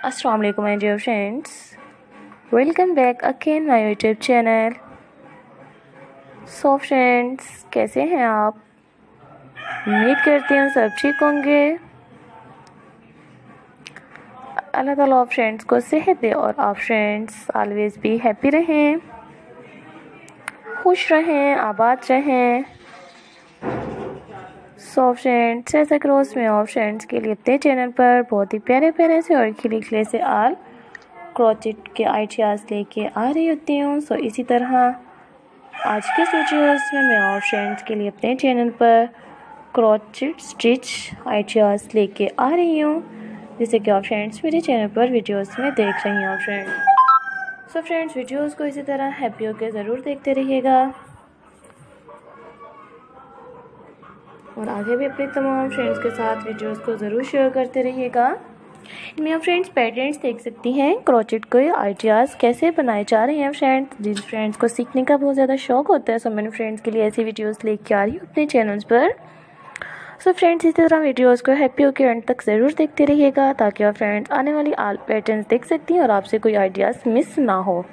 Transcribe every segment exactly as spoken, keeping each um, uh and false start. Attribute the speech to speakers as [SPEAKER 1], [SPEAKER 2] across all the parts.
[SPEAKER 1] अस्सलाम वालेकुम my dear friends, welcome back again my YouTube channel. So friends, कैसे हैं आप? उम्मीद करती हूँ सब ठीक होंगे। अल्लाह ताला आप फ्रेंड्स को सेहत दे और आप फ्रेंड्स ऑलवेज भी हैप्पी रहें, खुश रहें, आबाद रहें। सो फ्रेंड्स, जैसा कि रोज़ में आप फ्रेंड्स के लिए अपने चैनल पर बहुत ही प्यारे प्यारे से और खिले खिले से आल क्रोचेट के आइडियाज़ लेके आ रही होती हूँ। सो इसी तरह आज के वीडियोस में मैं आप फ्रेंड्स के लिए अपने चैनल पर क्रोचेट स्टिच आइडियाज़ लेके आ रही हूँ, जैसे कि आप फ्रेंड्स मेरे चैनल पर वीडियोस में देख रही हैं फ्रेंड्स। सो फ्रेंड्स, वीडियोस को इसी तरह हैप्पी होकर ज़रूर देखते रहिएगा और आगे भी अपने तमाम फ्रेंड्स के साथ वीडियोस को ज़रूर शेयर करते रहिएगा। इनमें आप फ्रेंड्स पैटर्न्स देख सकती हैं, क्रोचेट के आइडियाज़ कैसे बनाए जा रहे हैं फ्रेंड्स। जिन फ्रेंड्स को सीखने का बहुत ज़्यादा शौक होता है, सो मैंने फ्रेंड्स के लिए ऐसी वीडियोस लेके आ रही हूँ अपने चैनल्स पर। सो फ्रेंड्स, इसी तरह वीडियोस को हैप्पी होकर एंड तक ज़रूर देखते रहिएगा ताकि आप फ्रेंड्स आने वाली आल पैटर्न्स देख सकती हैं और आपसे कोई आइडियाज़ मिस ना हो।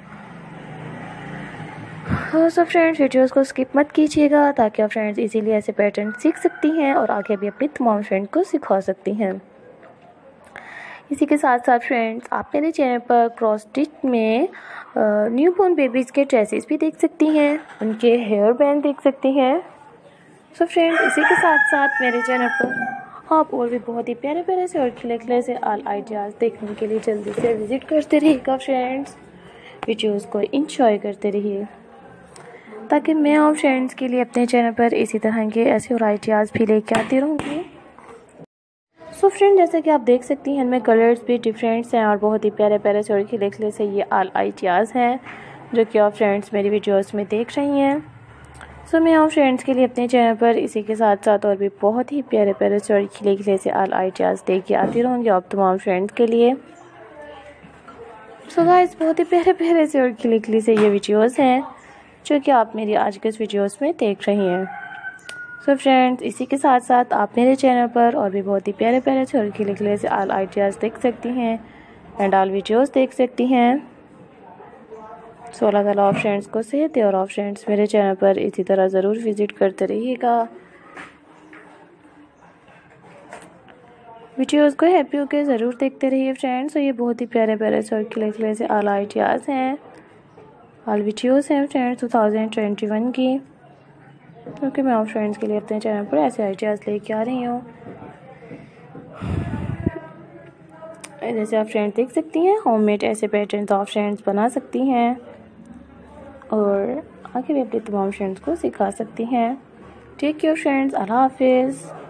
[SPEAKER 1] सो फ्रेंड्स, वीडियोस को स्किप मत कीजिएगा ताकि आप फ्रेंड्स इजीली ऐसे पैटर्न सीख सकती हैं और आगे भी अपनी तमाम फ्रेंड को सिखा सकती हैं। इसी के साथ साथ फ्रेंड्स, आप मेरे चैनल पर क्रॉस स्टिच में न्यू बॉर्न बेबीज़ के ड्रेसेस भी देख सकती हैं, उनके हेयर बैंड देख सकती हैं। सो फ्रेंड्स, इसी के साथ साथ मेरे चैनल पर आप और भी बहुत ही प्यारे प्यारे से और खिले खिले से आल आइडियाज़ देखने के लिए जल्दी से विज़िट करते रहिएगा फ्रेंड्स। वीडियोज़ को इंजॉय करते रहिए ताकि मैं और फ्रेंड्स के लिए अपने चैनल पर इसी तरह के ऐसे और आइडियाज़ भी लेके आती रहूँगी। सो फ्रेंड, जैसे कि आप देख सकती हैं, इनमें कलर्स भी डिफरेंट्स हैं और बहुत ही प्यारे प्यारे से और खिले खिले से ये आल आइडियाज़ हैं जो कि आप फ्रेंड्स मेरी वीडियोस में देख रही हैं। सो मैं और फ्रेंड्स के लिए अपने चैनल पर इसी के साथ साथ और भी बहुत ही प्यारे प्यारे से और खिले खिले से आल आइडियाज़ लेके आती रहूँगी आप तमाम फ्रेंड्स के लिए। सो गाइस, बहुत ही प्यारे प्यारे से और खिले खिले से ये वीडियोज़ हैं जो कि आप मेरी आज के इस वीडियोस में देख रही हैं। सो फ्रेंड्स, इसी के साथ साथ आप मेरे चैनल पर और भी बहुत ही प्यारे प्यारे से और खिले खिले से आल आइडियाज़ देख सकती हैं एंड आल वीडियोस देख सकती हैं। सो अल्लाह ताला आप फ्रेंड्स को सेहत दे और आप फ्रेंड्स मेरे चैनल पर इसी तरह ज़रूर विज़िट करते रहिएगा। वीडियोस को हैप्पी होकर ज़रूर देखते रहिए फ्रेंड्स। तो ये बहुत ही प्यारे प्यारे से और खिले खिले से आल आइडियाज़ हैं, ऑल वीडियोस हैं friends two thousand twenty one की, क्योंकि मैं आप फ्रेंड्स के लिए अपने चैनल पर ऐसे आइडियाज़ लेके आ रही हूँ। जैसे आप फ्रेंड्स देख सकती हैं, होममेड ऐसे पैटर्न्स आप फ्रेंड्स बना सकती हैं और आगे भी अपने तमाम फ्रेंड्स को सिखा सकती हैं। टेक केयर फ्रेंड्स, अल्लाह हाफिज़।